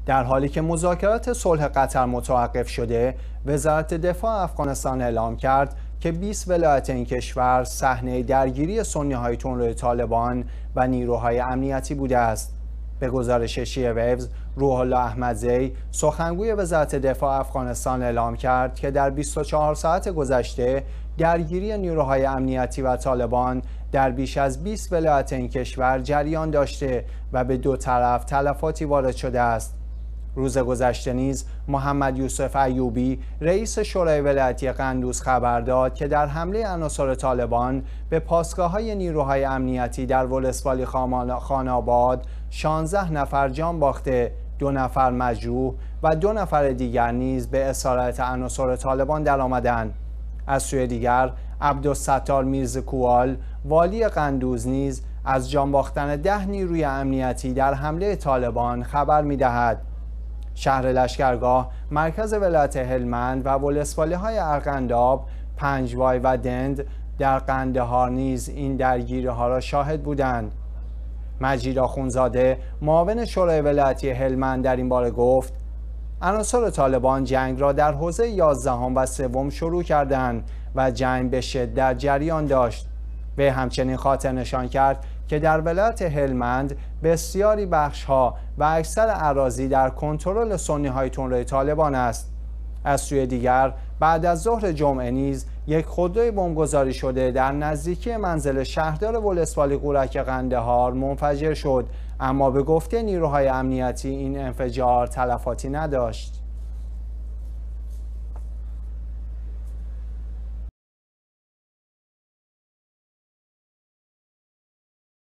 در حالی که مذاکرات صلح قطر متوقف شده، وزارت دفاع افغانستان اعلام کرد که 20 ولایت این کشور صحنه درگیری سنی‌های تندرو طالبان و نیروهای امنیتی بوده است. به گزارش شیعه ویوز، روح الله احمدزی، سخنگوی وزارت دفاع افغانستان اعلام کرد که در 24 ساعت گذشته درگیری نیروهای امنیتی و طالبان در بیش از 20 ولایت این کشور جریان داشته و به دو طرف تلفاتی وارد شده است. روز گذشته نیز محمد یوسف ایوبی رئیس شورای ولایتی قندوز خبر داد که در حمله عناصر طالبان به پاسگاه‌های نیروهای امنیتی در ولسوالی خان‌آباد 16 نفر جان باخته، 2 نفر مجروح و 2 نفر دیگر نیز به اسارت عناصر طالبان درآمدند. از سوی دیگر عبدالستار میرزکوال والی قندوز نیز از جان باختن 10 نیروی امنیتی در حمله طالبان خبر می‌دهد. شهر لشکرگاه، مرکز ولایت هلمند و ولسوالی‌های ارغنداب، پنجوای و دند در قندهار نیز این درگیری‌ها را شاهد بودند. مجید آخونزاده، معاون شورای ولایتی هلمند در این باره گفت: عناصر طالبان جنگ را در حوزه 11 و 3 شروع کردند و جنگ به شدت جریان داشت. وی همچنین خاطر نشان کرد که در ولایت هلمند بسیاری بخش‌ها و اکثر اراضی در کنترل سنی‌های تندرو طالبان است. از سوی دیگر بعد از ظهر جمعه نیز یک خودروی بمبگذاری شده در نزدیکی منزل شهردار ولسوالی قورک قندهار منفجر شد، اما به گفته نیروهای امنیتی این انفجار تلفاتی نداشت.